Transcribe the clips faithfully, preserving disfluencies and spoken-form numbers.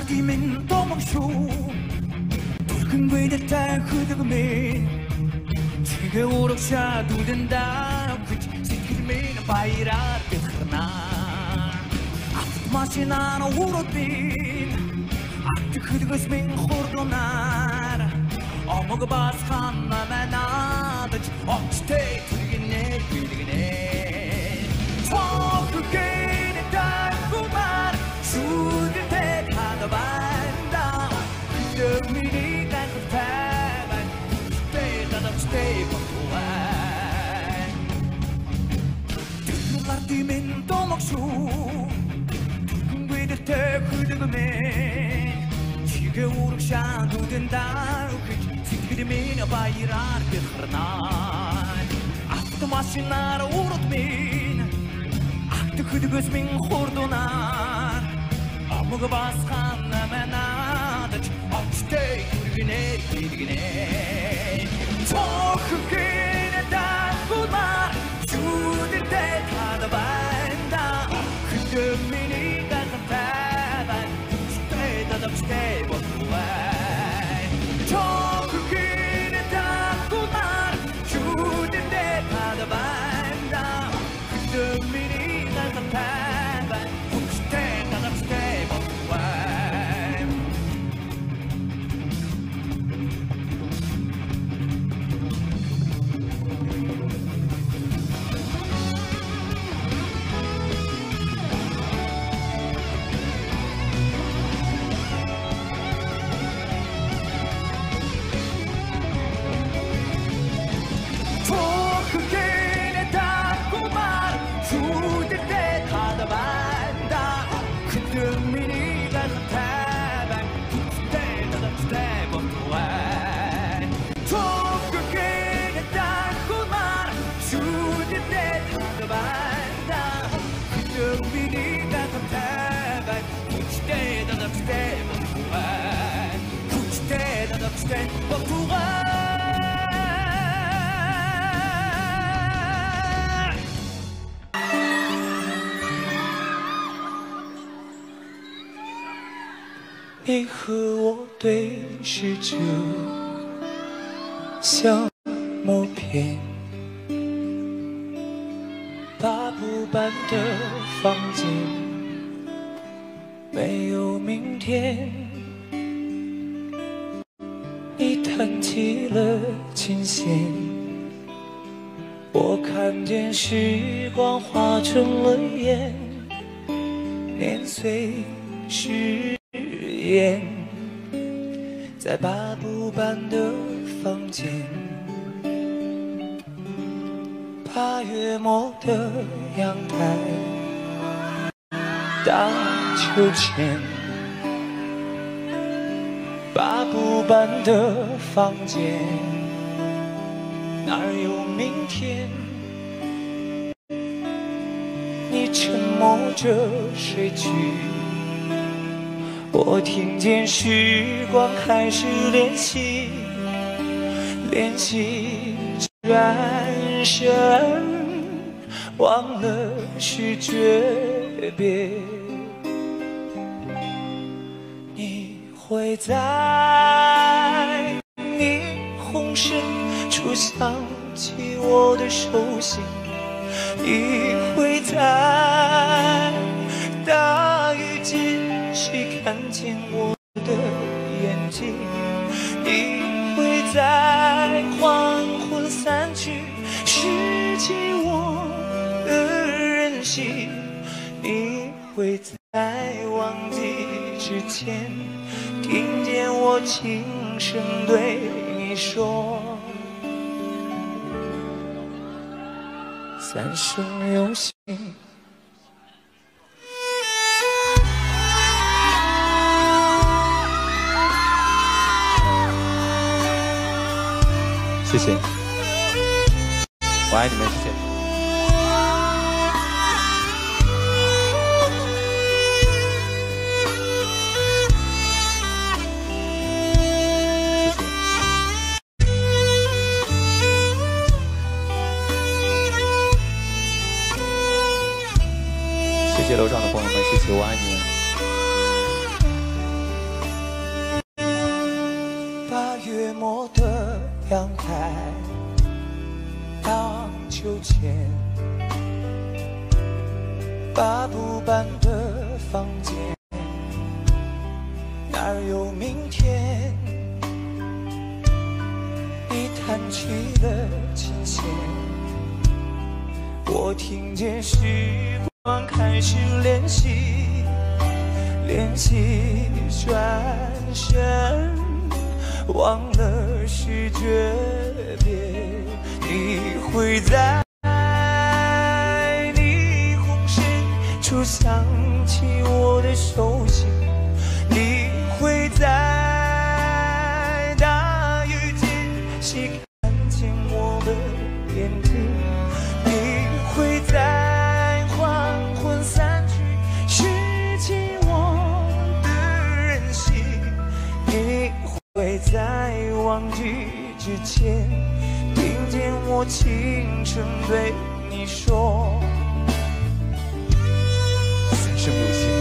뛰면 도망쳐 붉은 외대 딸 흐득으면 지게 오락샤 두된다 지키면 바이라 뜨거나 아무도 맛이 나는 오롯빈 아트 흐득으면 호르도나 어머가 바스 한나마 나다지 억지대 두리겠네 두리겠네 저그게는 달고만 수들 택하다 반다 그저 미리 간것 타만 stay 나도 stay 버터와 들어가 뛰면 또 먹수 둥글들 때 흐득음에 지게 오락샤 두된다 지키면 바이라 뜨거나 아무도 맛이 나라 오롯빈 그드그스밍 호르도나 아무가 바스한 나만나다 억지대 그리기네 그리기네 저그게네 달고만 주들 때 가다 반다 그저 미니가 간다반 억지대 다닥지대 버터와 저그게네 달고만 주들 때 가다 반다 그저 미니 你和我对视着，像默片，八步半的房间，没有明天。你弹起了琴弦，我看见时光化成了烟，年岁是烟，在八步半的房间，八月末的阳台，荡秋千。八步半的房间，哪有明天？你沉默着睡去，我听见时光开始练习，练习转身，忘了是诀别。你会在霓虹深处想起我的手心，你会在大雨间谁看见我的眼睛，你会在黄昏散去拾起我的任性，你会在忘记之前听见我轻声对你说，三生有幸。谢谢，我爱你们，谢谢。谢谢楼上的朋友们，谢谢，我爱你们。 默的阳台，荡秋千，八步半的房间，哪儿有明天？你弹起了琴弦，我听见时光开始练习，练习转身，忘了是诀别。你会在霓虹深处想起我的手心，你会在大雨间细看见我的眼睛，你会在黄昏散去拾起我的任性，你会在忘记之前听见我轻声对你说三生有幸。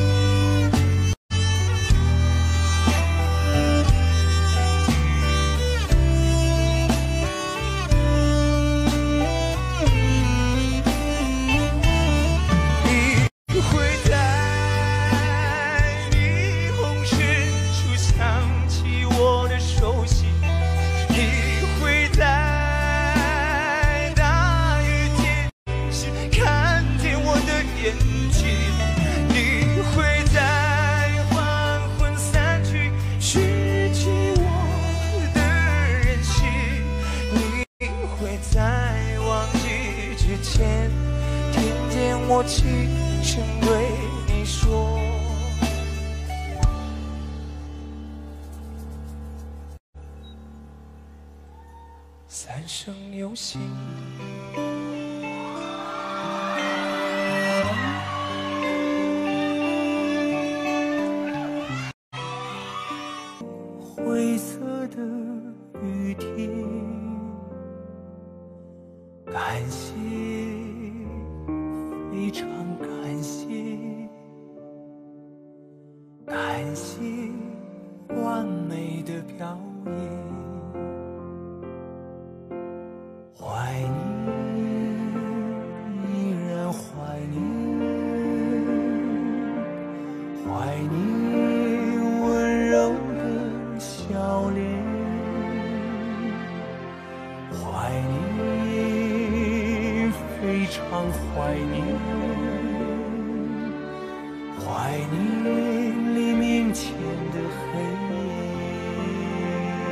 我轻声对你说，三生有幸。灰色的雨天，感谢。非常感谢，感谢完美的表演，怀念，依然怀念，怀念温柔的笑脸，怀念，非常怀念。怀念黎明前的黑夜，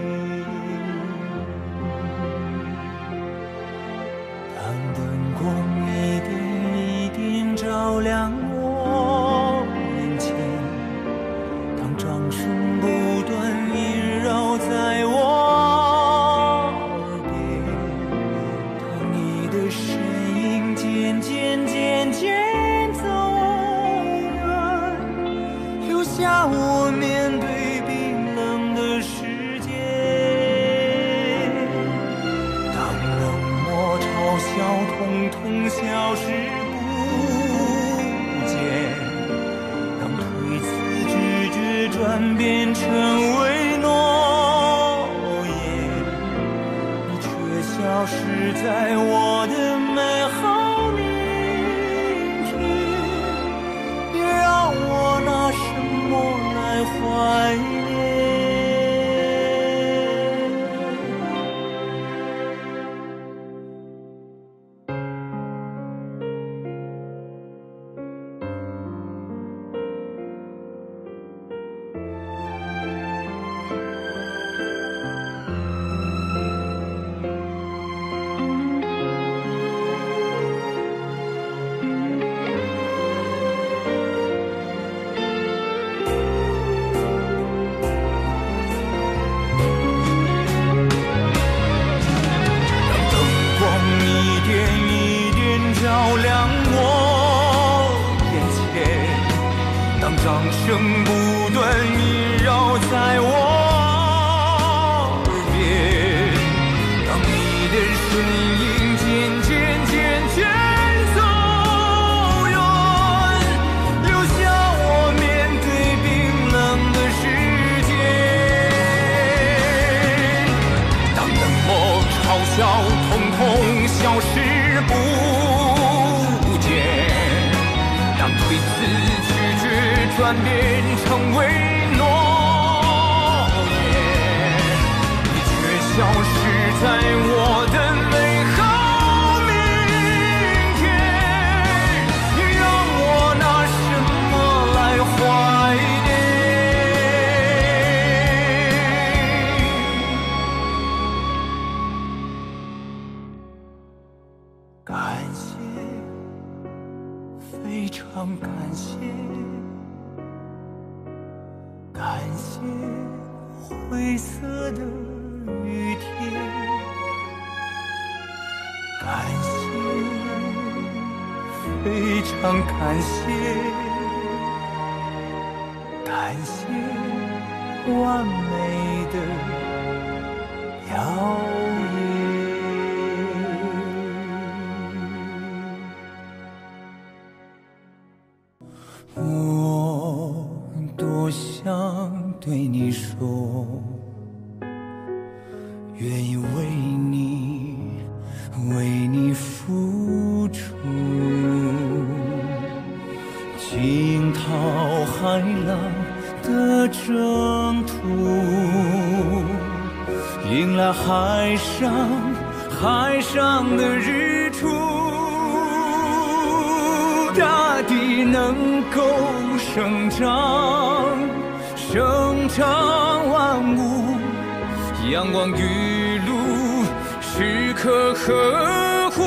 当灯光一点一点照亮我眼前，当掌声不断萦绕在我耳边，当你的身影渐渐渐渐下我面对冰冷的世界，当冷漠嘲笑统统消失不见，当推辞拒绝转变成为诺言，你却消失在我的美好明天，别让我拿什么来怀念。照亮我眼前，当掌声不断萦绕在我耳边，当你的身影渐渐渐渐走远，留下我面对冰冷的世界。 转变成为诺言，你却消失在我的美好明天。你让我拿什么来怀念？感谢，非常感谢。感谢灰色的雨天，感谢，非常感谢，感谢完美的表演。我多想对你说，愿意为你，为你付出，惊涛骇浪的征途，迎来海上海上的日出，大地能够生长。生长万物，阳光雨露，时刻呵护。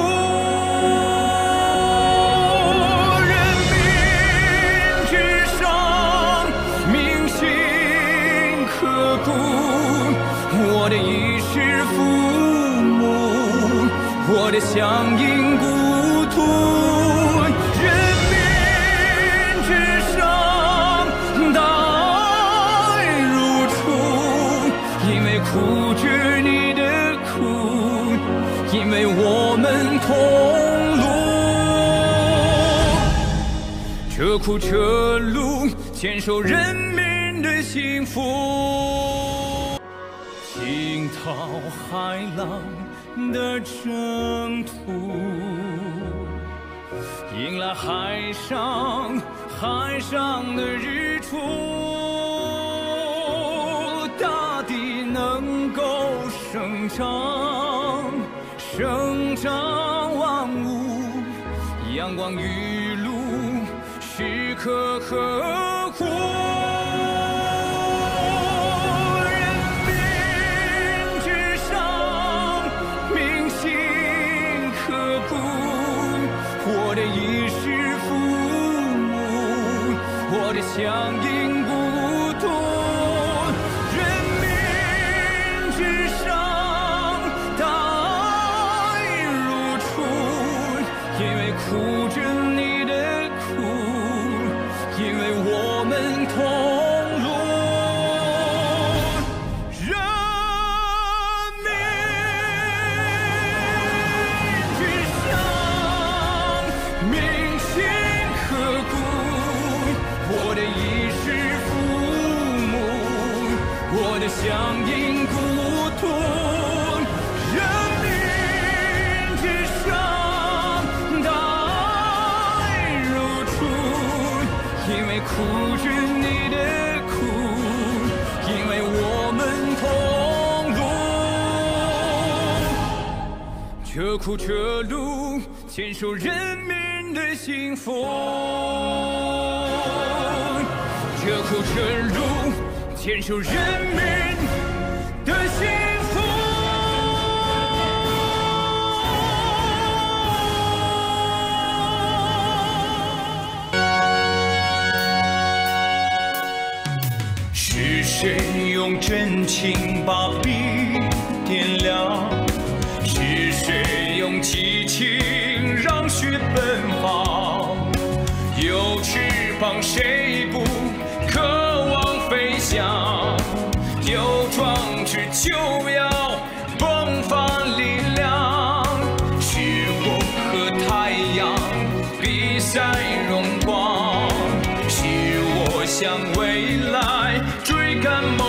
人民至上，铭心刻骨。我的衣食父母，我的乡音故土。苦着你的苦，因为我们同路，这苦这路，坚守人民的幸福。惊涛骇浪的征途，迎来海上海上的日出。能够生长，生长万物，阳光雨露，时刻呵护。人民至上，铭心刻骨。我的衣食父母，我的乡音故土。苦着你的苦，因为我们同路。人民至上，铭心刻骨。我的衣食父母，我的乡音故土。苦着你的苦，因为我们同路，这苦这路，坚守人民的幸福。这苦这路，坚守人民的幸福。是谁用真情把笔点亮？是谁用激情让血奔放？有翅膀谁不渴望飞翔？有壮志就要迸发力量。是我和太阳比赛荣光，是我向未来追赶梦